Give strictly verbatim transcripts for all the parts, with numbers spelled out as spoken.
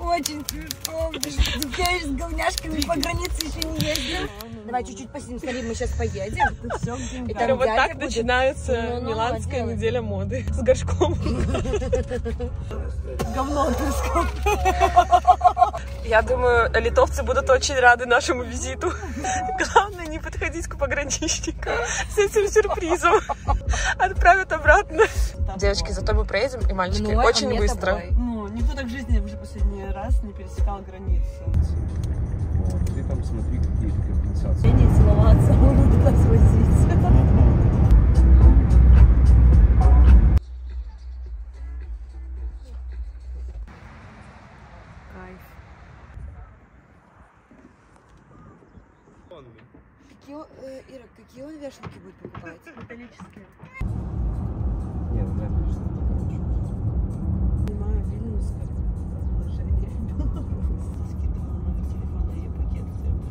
очень смешно. Ты с говняшками по границе еще не ездил. Давай чуть-чуть посидим, смотри, мы сейчас поедем. Это вот так начинается миланская неделя моды. С горшком. Говно горшком. Я думаю, литовцы будут очень рады нашему визиту. Главное не подходить к пограничникам с этим сюрпризом. Отправят обратно. Девочки, зато мы проедем, и мальчики, ну, очень а быстро. Ну, никто так в жизни уже последний раз не пересекал границу. Вот, ты там смотри, какие компенсации. Я не целоваться, буду туда свозить. Какие, э, Ира, какие он вешалки будет покупать? Металлические. Не, ну это что-то короче. Снимаю Вильнюс как положение в Беларуси. Скидываю номер телефона и пакет.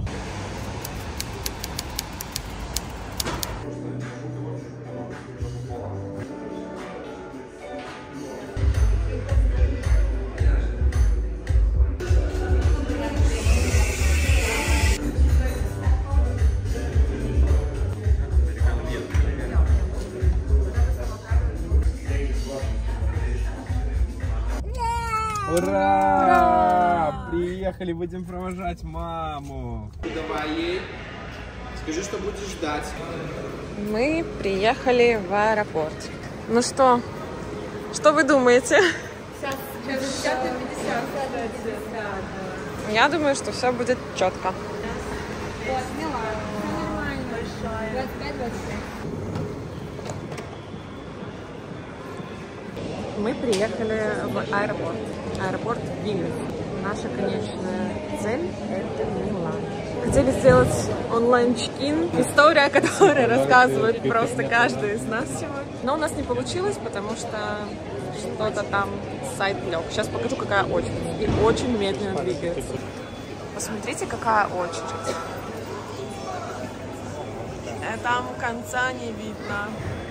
Ура! Ура! Приехали, будем провожать маму. Давай ей. Скажи, что будешь ждать. Мы приехали в аэропорт. Ну что? Что вы думаете? Сейчас пятьдесят пятьдесят. Я думаю, что все будет четко. Вот, Милана. Нормально. Большая. двадцать пять двадцать пять. Мы приехали в аэропорт. Аэропорт Вильнюс. Наша конечная цель – это Милан. Хотели сделать онлайн-чекин. История, которая рассказывает просто каждый из нас сегодня. Но у нас не получилось, потому что что-то там сайт лег. Сейчас покажу, какая очередь. И очень медленно двигается. Посмотрите, какая очередь. И там конца не видно.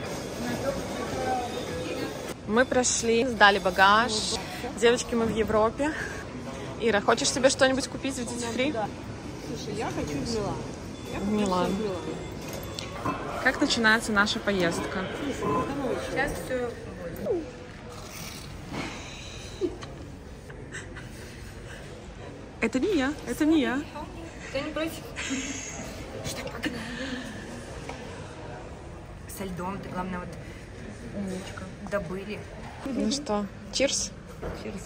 Мы прошли, сдали багаж. Девочки, мы в Европе. Ира, хочешь себе что-нибудь купить в Duty Free? Слушай, я хочу в Милан. Я В Милан. Как начинается наша поездка? Сейчас все. Это не я, это не я. Ты не против? Что, погнали? Со льдом, ты, главное, вот умничка. Добыли. Ну что, чирс? Чирс.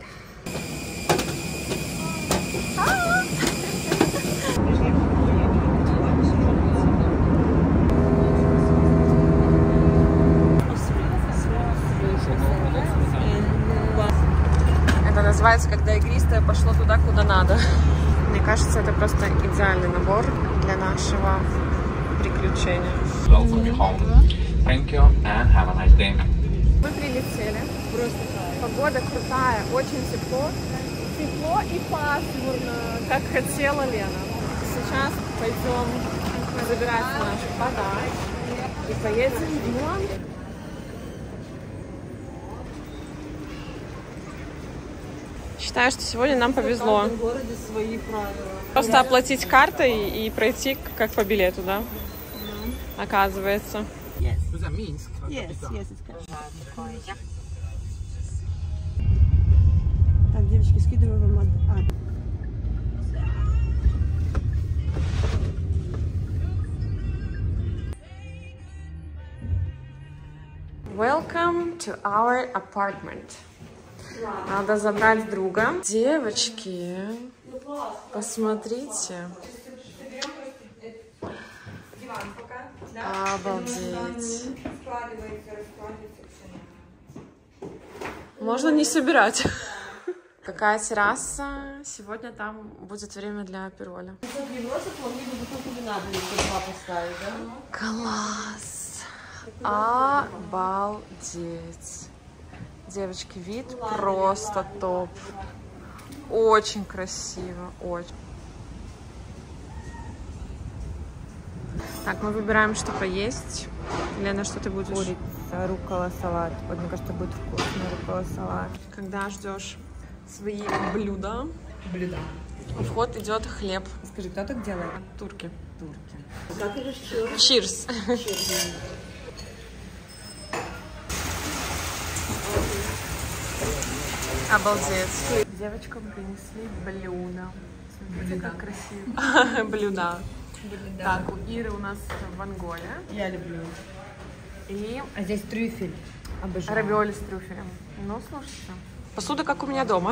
Это называется, когда игристое пошло туда, куда надо. Мне кажется, это просто идеальный набор для нашего приключения. Thank you and have a nice day. Мы прилетели. Просто погода крутая, очень тепло. Тепло и пасмурно, как хотела Лена. Сейчас пойдем забирать наш багаж и поедем в Милан. Считаю, что сегодня нам повезло. В городе свои правила. Просто оплатить картой и пройти как по билету, да? Оказывается. Yes. Yes, yes, it's good. Так, девочки, скидываю вам адрес. Welcome to our apartment. Надо забрать друга. Девочки, посмотрите. Обалдеть. Можно не собирать. Какая терраса. Сегодня там будет время для апероля. Класс. Обалдеть. Девочки, вид просто топ. Очень красиво. Очень. Так, мы выбираем, что поесть. Лена, что ты будешь? Курица, руккола, салат. Вот, мне кажется, будет вкусный руккола, салат. Когда ждешь свои блюда. Блюда. В ход идет хлеб. Скажи, кто так делает? Турки. Турки. Cheers. Обалдеть. Девочкам принесли блюда. Смотрите, как красиво. Блюда. Так, у Иры у нас в Анголе. Я люблю. И А здесь трюфель. Обожаю. равиоли с трюфелем. Ну, слушайте. Посуда, как у меня дома.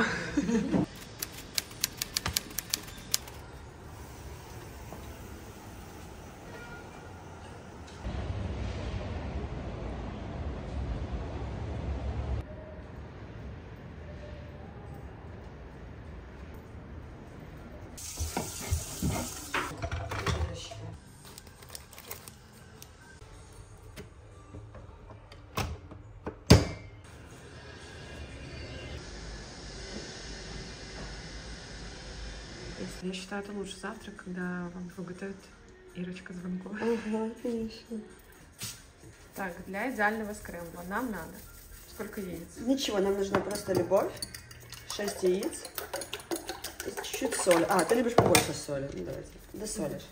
Я считаю, это лучший завтрак, когда вам его готовит Ирочка Звонкова. Ага, конечно. Так, для идеального скрэмбла нам надо сколько яиц? Ничего, нам нужна просто любовь. шесть яиц. И чуть-чуть соли. А, ты любишь побольше соли. Ну, давайте. Да солишь.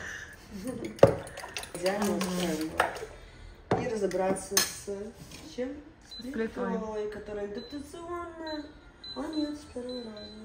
Идеально скрэмбл. И разобраться с чем? С плитой, которая индукционная. А нет, с первого раза.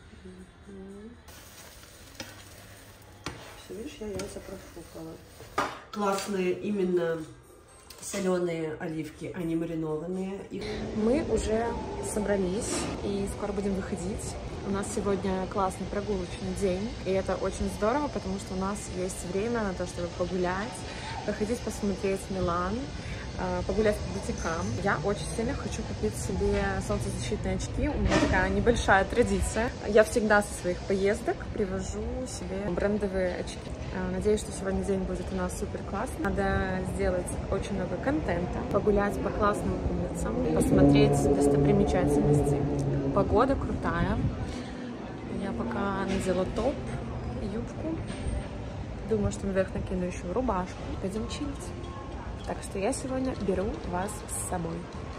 Все, видишь, я яйца профукала. Классные именно соленые оливки, они маринованные. Их... Мы уже собрались и скоро будем выходить. У нас сегодня классный прогулочный день, и это очень здорово, потому что у нас есть время на то, чтобы погулять, походить, посмотреть Милан, погулять по бутикам. Я очень сильно хочу купить себе солнцезащитные очки. У меня такая небольшая традиция. Я всегда со своих поездок привожу себе брендовые очки. Надеюсь, что сегодня день будет у нас супер классный. Надо сделать очень много контента, погулять по классным улицам, посмотреть достопримечательности. Погода крутая. Я пока надела топ, юбку. Думаю, что наверх накину еще рубашку. Пойдем чилить. Так что я сегодня беру вас с собой.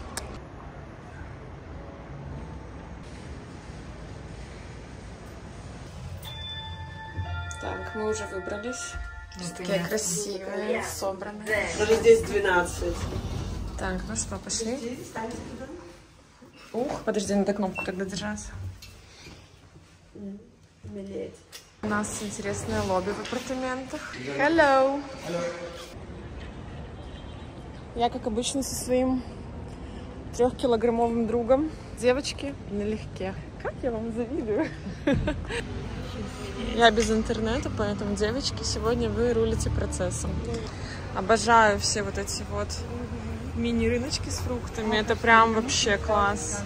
Так, мы уже выбрались. Такие красивые, собранные. Даже здесь двенадцать. Так, ну что, пошли? Ух, подожди, надо кнопку тогда держать. Милеть. У нас интересное лобби в апартаментах. Hello! Я, как обычно, со своим трехкилограммовым другом. Девочки налегке. Как я вам завидую. Я без интернета, поэтому, девочки, сегодня вы рулите процессом. Обожаю все вот эти вот мини-рыночки с фруктами. Это прям вообще класс.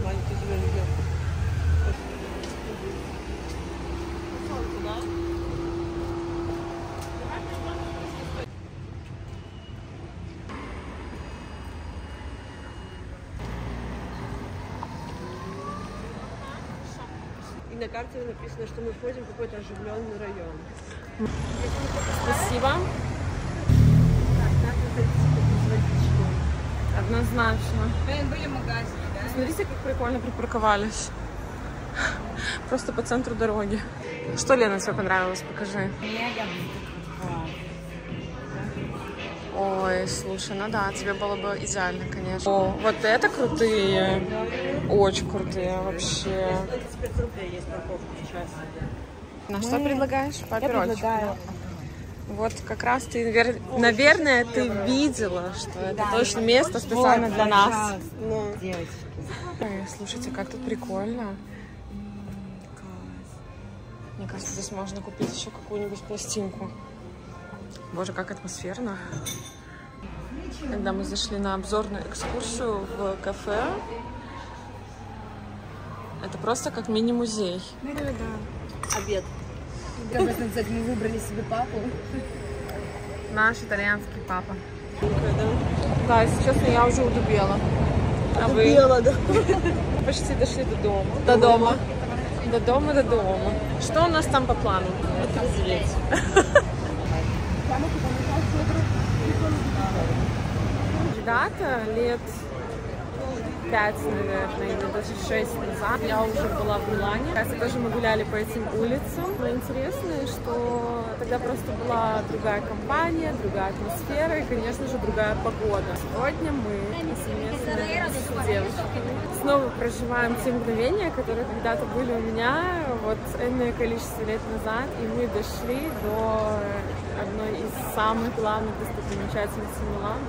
На карте написано, что мы входим в какой-то оживленный район. Спасибо. Однозначно. Были магазины, да? Смотрите, как прикольно припарковались. Просто по центру дороги. Что, Лена, тебе понравилось? Покажи. Ой, слушай, ну да, тебе было бы идеально, конечно. О, вот это крутые. Очень крутые вообще. Есть парковка сейчас. На что предлагаешь? Папиросик. Я предлагаю. Вот как раз ты, наверное, ты видела, что это точно место специально для нас. Ну, Ой, слушайте, как тут прикольно. Мне кажется, здесь можно купить еще какую-нибудь пластинку. Боже, как атмосферно. Когда мы зашли на обзорную экскурсию в кафе, это просто как мини-музей. обед. Как можно сказать, мы выбрали себе папу. Наш итальянский папа. Да, если честно, я уже удубела. А вы? Да. Почти дошли до дома. До дома. До дома, до дома. Что у нас там по плану? Отрезветь. Ребята лет пять, наверное, или даже шесть назад я уже была в Милане. Кажется, тоже мы гуляли по этим улицам. Но интересно, что тогда просто была другая компания, другая атмосфера и, конечно же, другая погода. Сегодня мы совместно с девушками снова проживаем те мгновения, которые когда-то были у меня вот энное количество лет назад, и мы дошли до одной из самых главных достопримечательностей Милана.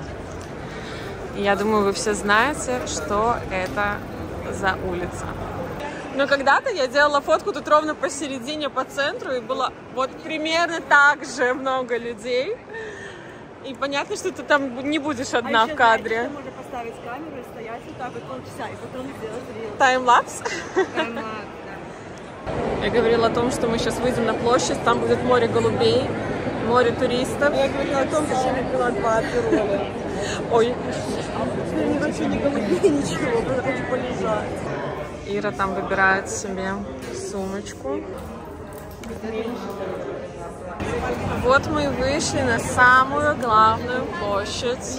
Я думаю, вы все знаете, что это за улица. Но когда-то я делала фотку тут ровно посередине, по центру, и было вот примерно так же много людей. И понятно, что ты там не будешь одна а в кадре. Знаете, можно поставить камеру и стоять вот так вот полчаса, и потом сделать рилс. Таймлапс? Таймлапс, да. Я говорила о том, что мы сейчас выйдем на площадь, там будет море голубей, море туристов. Я говорила о том, что я выпила два аперола. Ой. Теперь мне вообще не голубей, ничего, просто хочу полежать. Ира там выбирает себе сумочку. Вот мы вышли на самую главную площадь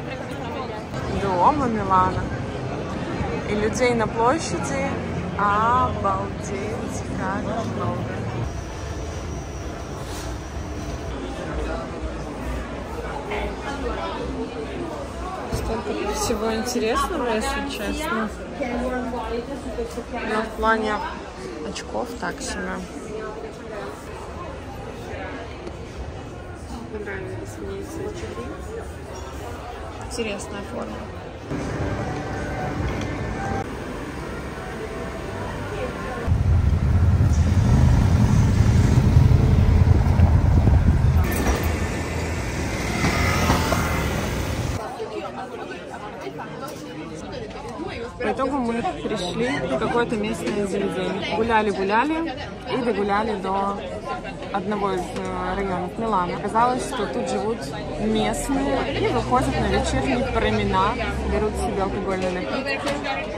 дома Милана. И людей на площади обалдеть как много. Столько всего интересного, если честно. Но в плане очков так себе. Понравились мне эти очки. Интересная форма. По итогу мы пришли в какое-то местное заведение. Гуляли-гуляли и догуляли до одного из районов Милана. Оказалось, что тут живут местные и выходят на вечерний променад, берут себе алкогольные напитки,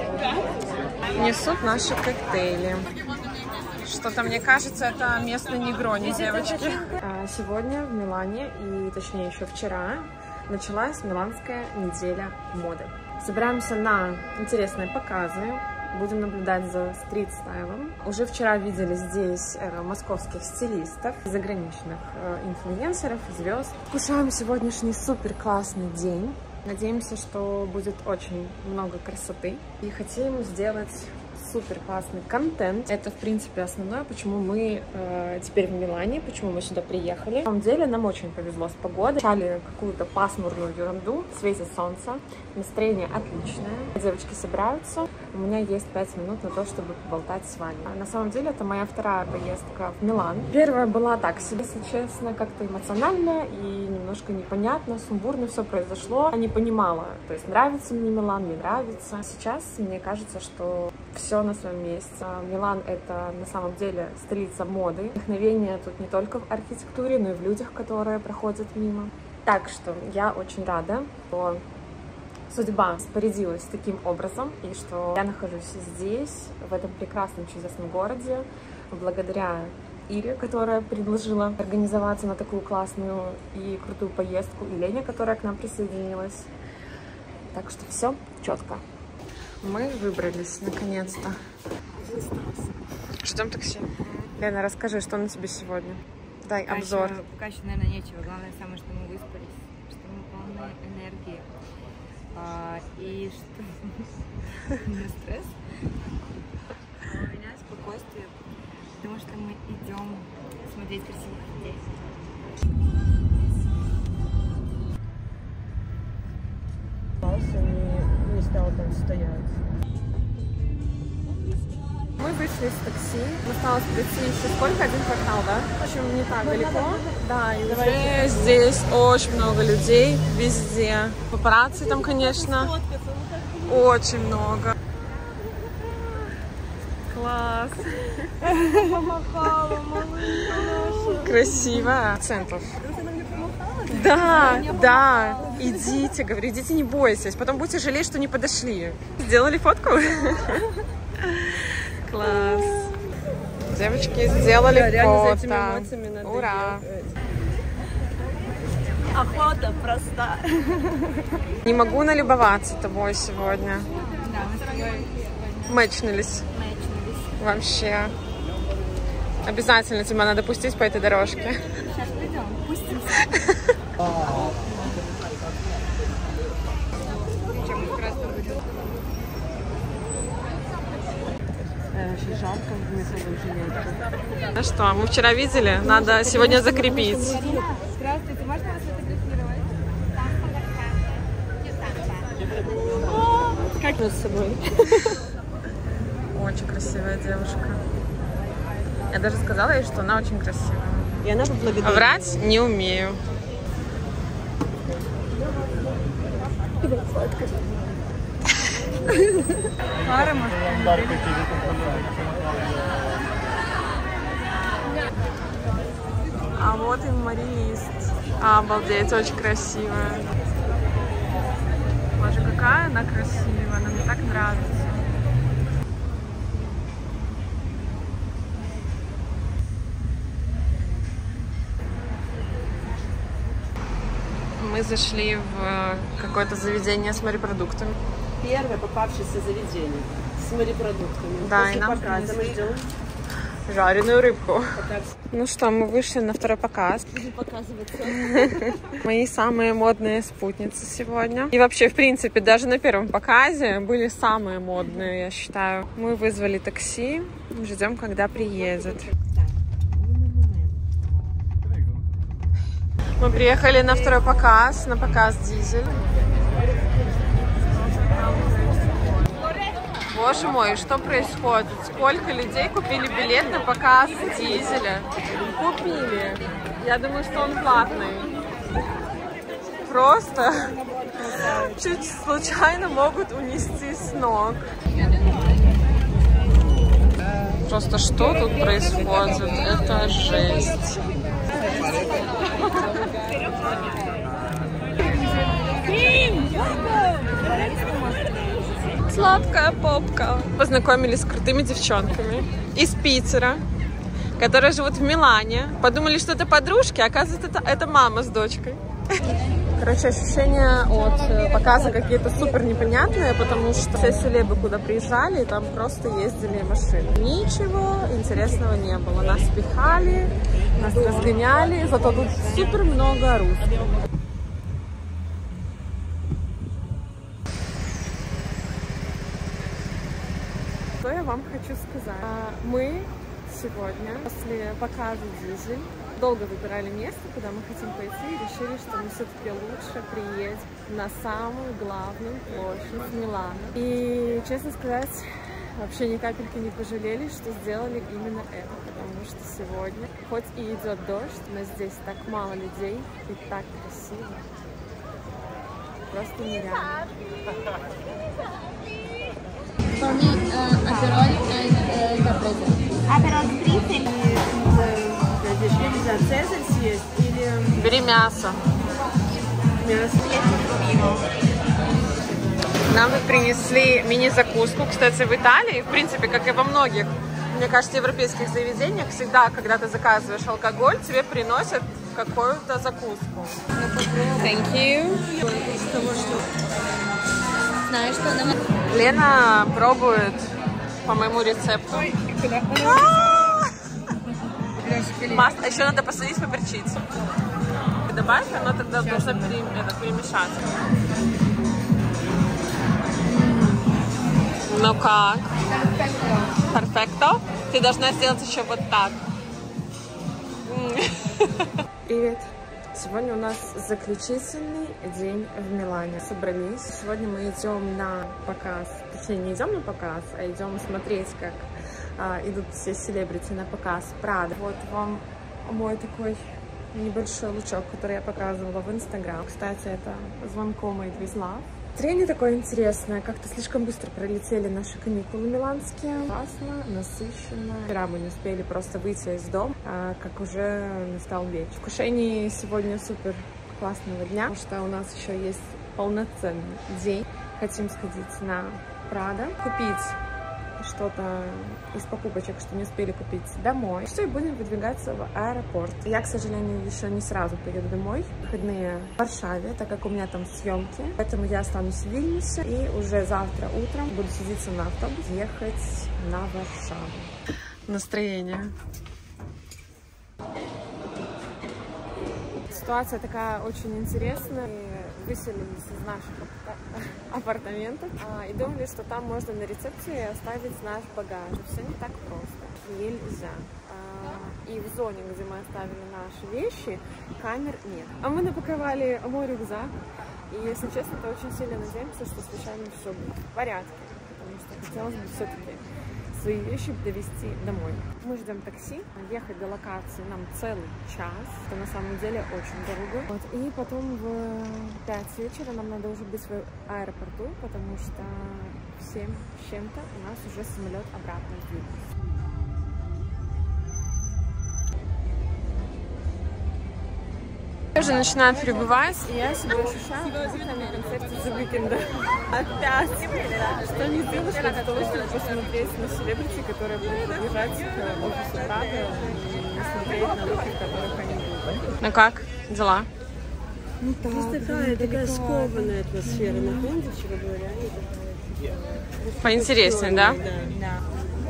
несут наши коктейли. Что-то, мне кажется, это местный негрони, девочки. Сегодня в Милане, и точнее еще вчера, началась Миланская неделя моды. Собираемся на интересные показы, будем наблюдать за стрит-стайлом. Уже вчера видели здесь э, московских стилистов, заграничных э, инфлюенсеров, звезд. Вкушаем сегодняшний супер классный день. Надеемся, что будет очень много красоты. И хотим сделать супер классный контент. Это, в принципе, основное, почему мы э, теперь в Милане, почему мы сюда приехали. На самом деле, нам очень повезло с погодой. Начали какую-то пасмурную ерунду, светит солнце, настроение отличное. Девочки собираются. У меня есть пять минут на то, чтобы поболтать с вами. На самом деле, это моя вторая поездка в Милан. Первая была так себе, если честно, как-то эмоционально и немножко непонятно, сумбурно все произошло. Я не понимала, то есть нравится мне Милан, не нравится. Сейчас мне кажется, что все на своем месте. Милан — это на самом деле столица моды. Вдохновение тут не только в архитектуре, но и в людях, которые проходят мимо. Так что я очень рада, что судьба распорядилась таким образом, и что я нахожусь здесь, в этом прекрасном, чудесном городе, благодаря Ире, которая предложила организоваться на такую классную и крутую поездку, и Лене, которая к нам присоединилась. Так что все четко. Мы выбрались, наконец-то. Ждем такси. Лена, расскажи, что на тебе сегодня? Дай пока обзор. Еще, пока еще, наверное, нечего. Главное самое, что мы выспались, что мы полны энергии. А, и что у меня стресс, а у меня спокойствие, потому что мы идем смотреть красивых людей. Не, не стал там стоять. Мы вышли из такси. Осталось пройти еще сколько? Один квартал, да? В общем, не так далеко. Да, и уже здесь очень много людей везде. Папарацци там, конечно, очень много. Класс! Красиво. Центров. Да, да. Идите, говорю, идите, не бойтесь. Потом будете жалеть, что не подошли. Сделали фотку? Класс. Девочки сделали да, фото. Ура! Охота проста. Не могу налюбоваться тобой сегодня. Да, мы с тобой Мэчнулись. мэчнулись. Вообще. Обязательно тебя надо пустить по этой дорожке. Сейчас пойдем, пустимся. Причем как раз будет. Очень жарко в мясном жилетке. Ну что, мы вчера видели, надо сегодня закрепить. Здравствуйте, можно вас фотографировать? Как нас с собой? Очень красивая девушка. Я даже сказала ей, что она очень красивая. И она поблагодарила. А врать не умею. Пара, может, А вот и Марилист. Обалдеть, очень красивая. Боже, какая она красивая, она мне так нравится. Мы зашли в какое-то заведение с морепродуктами. Первое попавшееся заведение с морепродуктами. Да, После и нам показа мы ждем. Жареную рыбку. Так, Ну что, мы вышли на второй показ. будем показываться. Мои самые модные спутницы сегодня. И вообще, в принципе, даже на первом показе были самые модные, я считаю. Мы вызвали такси, ждем, когда приедет. Мы приехали на второй показ, на показ «Дизель». Боже мой, что происходит? Сколько людей купили билет на показ «Дизеля»? Купили. Я думаю, что он платный. Просто чуть случайно могут унести с ног. Просто что тут происходит? Это жесть. Сладкая попка. Познакомились с крутыми девчонками из Питера, которые живут в Милане. Подумали, что это подружки, а оказывается, это, это мама с дочкой. Короче, ощущения от показа какие-то супер непонятные, потому что все селебы, куда приезжали, там просто ездили машины. Ничего интересного не было. Нас пихали, нас разгоняли, зато тут супер много русских. Что я вам хочу сказать? Мы сегодня, после показа «Дизель», долго выбирали место, куда мы хотим пойти, и решили, что мы все-таки лучше приедем на самую главную площадь Милана. И, честно сказать, вообще ни капельки не пожалели, что сделали именно это, потому что сегодня, хоть и идет дождь, но здесь так мало людей и так красиво. Просто нереально. For me, uh, Aperol and uh, caprese. Aperol spritz. Здесь нельзя цезарь съесть или Бери мясо. мясо. Нам тут принесли мини-закуску. Кстати, в Италии, в принципе, как и во многих, мне кажется, европейских заведениях, всегда, когда ты заказываешь алкоголь, тебе приносят какую-то закуску. Thank you. Знаешь, что нам... Лена пробует по моему рецепту. Масло. А еще надо посадить, поперчить. Добавь, оно тогда нужно пере... это, перемешать. Ну как? Перфекто. Ты должна сделать еще вот так. Привет. Сегодня у нас заключительный день в Милане. Собрались. Сегодня мы идем на показ. Точнее, не идем на показ, а идем смотреть, как а, идут все селебрити на показ Прада. Вот вам мой такой небольшой лучок, который я показывала в Инстаграм. Кстати, это звонком Made with Love. Настроение такое интересное. Как-то слишком быстро пролетели наши каникулы миланские. Классно, насыщенно. Вчера мы не успели просто выйти из дома, а как уже настал вечер. В вкушении сегодня супер классного дня, потому что у нас еще есть полноценный день. Хотим сходить на Прада, купить что-то из покупочек, что не успели купить, домой. Все, и будем выдвигаться в аэропорт. Я, к сожалению, еще не сразу поеду домой. Выходные в Варшаве, так как у меня там съемки. Поэтому я останусь в Вильнюсе и уже завтра утром буду садиться на автобус, ехать на Варшаву. Настроение. Ситуация такая очень интересная. Выселились из наших апартаментов и думали, что там можно на рецепции оставить наш багаж. Все не так просто. Нельзя. И в зоне, где мы оставили наши вещи, камер нет. А мы напаковали мой рюкзак. И, если честно, то очень сильно надеемся, что случайно все будет в порядке. Потому что хотелось бы все-таки свои вещи довести домой. Мы ждем такси. Ехать до локации нам целый час. Это на самом деле очень долго. Вот. И потом в пять вечера нам надо уже быть в аэропорту, потому что в семь с чем-то у нас уже самолет обратно в Вильнюс. Уже начинают прибывать, и я себя ощущаю, как будто на концерте The Weeknd. Опять! Что не сделаешь для того, чтобы посмотреть на селебрити, которые будут приезжать к офису Прага и смотреть на люди, которых они будут. Ну как? Дела? Ну так. Здесь такая, такая скованная атмосфера. На фонде, вчера было реально такая. Поинтереснее, да? Да.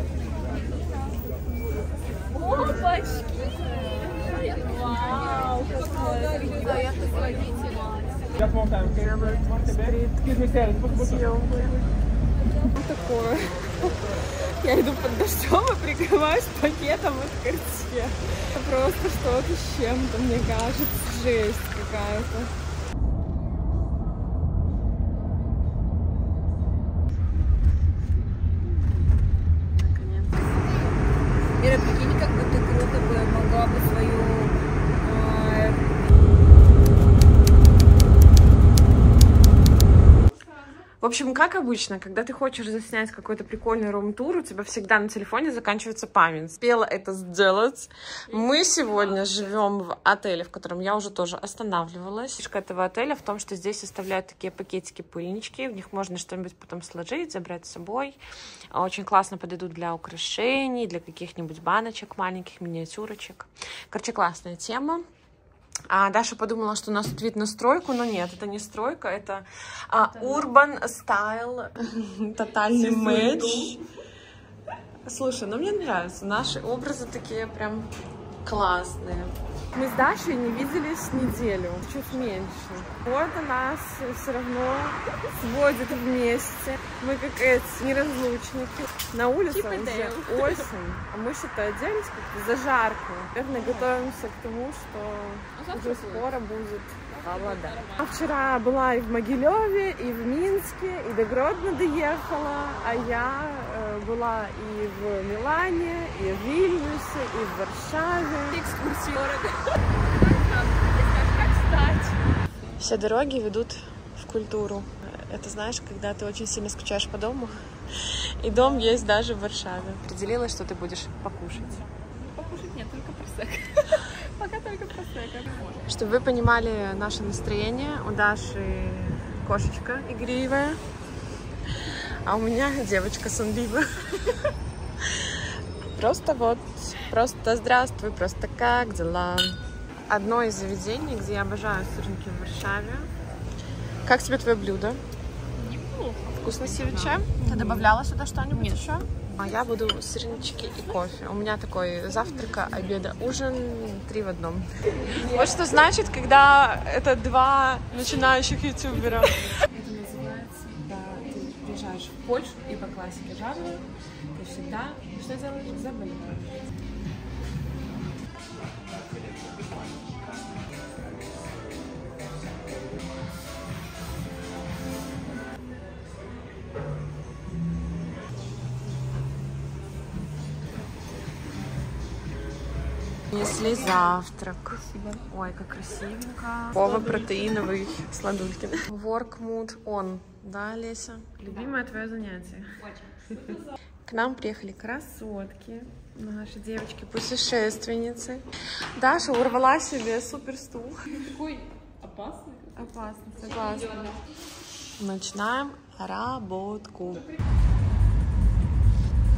Опачки! Вау! Делают стрит-съемки. Вот такое. Я иду под дождем и прикрываюсь пакетом от Cartier. Это просто что-то с чем-то, мне кажется, жесть какая-то. Ира, прикинь, как бы ты круто бы могла бы свою... Э... В общем, как обычно, когда ты хочешь заснять какой-то прикольный рум-тур, у тебя всегда на телефоне заканчивается память. Успела это сделать. Мы сегодня живем в отеле, в котором я уже тоже останавливалась. Фишка этого отеля в том, что здесь оставляют такие пакетики-пыльнички, в них можно что-нибудь потом сложить, забрать с собой. Очень классно подойдут для украшений, для каких-нибудь баночек маленьких, миниатюрочек. Короче, классная тема. А Даша подумала, что у нас тут вид на стройку, но нет, это не стройка, это а, urban style, тотальный матч. Слушай, ну мне нравится, наши образы такие прям классные. Мы с Дашей не виделись неделю, чуть меньше. Вот нас все равно сводит вместе. Мы как эти неразлучники. На улице уже осень, а мы что-то оделись как-то зажарко. Наверное, готовимся к тому, что уже скоро будет холода. А вчера была и в Могилеве, и в Минске, и до Гродно доехала, а я э, была и в Милане, и в Вильнюсе, и в Варшаве. Экскурсии города. Все дороги ведут в культуру. Это знаешь, когда ты очень сильно скучаешь по дому. И дом есть даже в Варшаве. Определилась, что ты будешь покушать? Покушать нет, только просек. Пока только просек. Чтобы вы понимали наше настроение, у Даши кошечка игривая, а у меня девочка сонливая. Просто вот, просто здравствуй, просто как дела? Одно из заведений, где я обожаю сырники в Варшаве. Как тебе твое блюдо? Неплохо. Вкусно севиче? Ты добавляла сюда что-нибудь еще? А я буду сырнички и кофе. У меня такой завтрака, обеда, ужин, три в одном. Вот что значит, когда это два начинающих ютубера. Это называется, когда ты приезжаешь в Польшу и по классике жанра, ты всегда что делаешь? Заболеваешь. Принесли завтрак. Спасибо. Ой, как красивенько. Вова протеиновый сладульки. Work mood on. Да, Леся? Любимое твое занятие. К нам приехали красотки. Наши девочки-путешественницы. Даша урвала себе супер стул. Какой опасный. Опасно, согласна. Начинаем работку.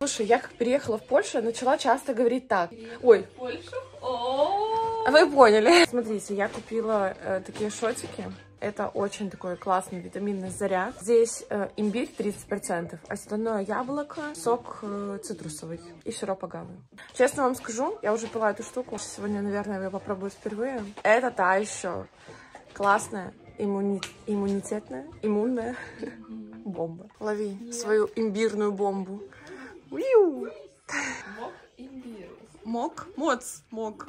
Слушай, я как переехала в Польшу, я начала часто говорить так. Ой. Польшу? Вы поняли. Смотрите, я купила э, такие шотики. Это очень такой классный витаминный заряд. Здесь э, имбирь тридцать процентов, остальное яблоко, сок э, цитрусовый и сироп агавы. Честно вам скажу, я уже пила эту штуку. Сегодня, наверное, я попробую впервые. Это та еще классная, иммуни... иммунитетная, иммунная бомба. Лови свою имбирную бомбу. Уиу! Мок имбирь. Мок? Моц. Мок.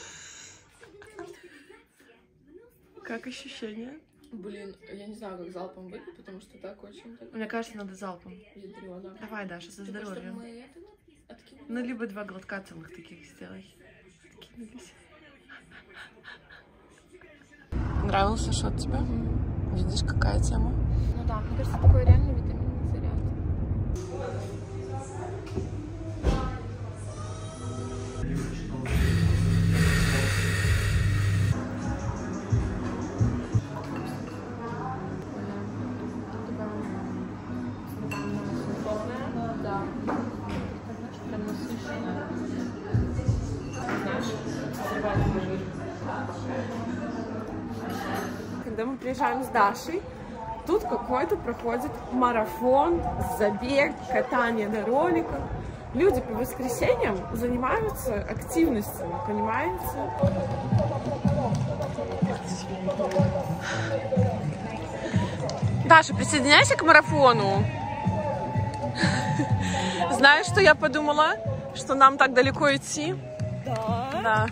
Как ощущение? Блин, я не знаю, как залпом выпить, потому что так очень... Так... Мне кажется, надо залпом. Ядрёно. Давай, Даша, за здоровье. Мы это... Ну, либо два глотка целых таких сделай. Откинулись. Нравился шот тебе? Mm-hmm. Видишь, какая тема? Ну да, мне кажется, такой реально витаминный заряд. Когда мы приезжаем с Дашей, тут какой-то проходит марафон, забег, катание на роликах. Люди по воскресеньям занимаются активностями, понимаете? Даша, присоединяйся к марафону. Знаешь, что я подумала? Что нам так далеко идти? Да. Да.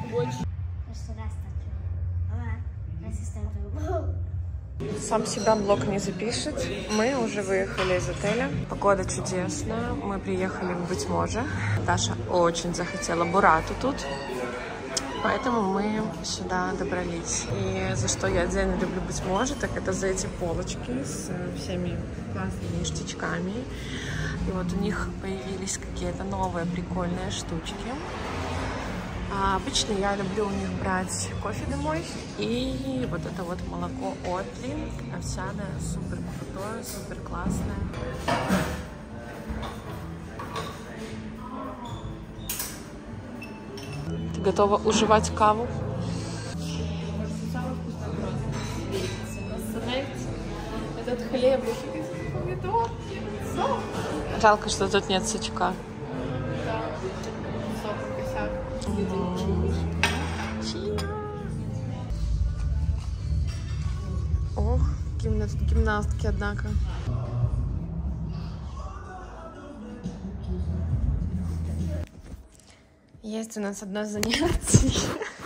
Сам себя блог не запишет. Мы уже выехали из отеля. Погода чудесная. Мы приехали в Быть Може. Даша очень захотела бурату тут. Поэтому мы сюда добрались. И за что я отдельно люблю Быть Може, так это за эти полочки с всеми классными ништячками. И вот у них появились какие-то новые прикольные штучки. А обычно я люблю у них брать кофе домой. И вот это вот молоко Отли. Овсяное, супер крутое, супер классное. Ты готова уживать каву? Этот хлебушек из помидорки. Жалко, что тут нет сычка. Да. Сок, косяк. О, гимна... гимнастки, однако. Есть у нас одно занятие.